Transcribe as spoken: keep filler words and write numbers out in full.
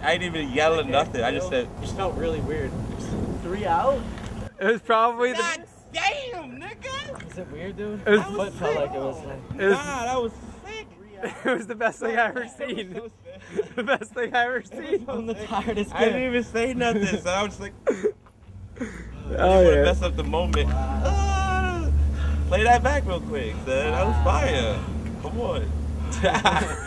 I didn't even yell or nothing. I just said. It just felt really weird. Three out? It was probably the. God damn, nigga! Is it weird, dude? It was, My foot felt like it was like. It was, Nah, that was sick. it was the best thing I ever seen. The best thing I ever seen. I'm the tiredest I didn't even say nothing, so I was just like. Oh yeah. yeah. Mess up the moment. Uh, play that back real quick, son. That was fire. Come on.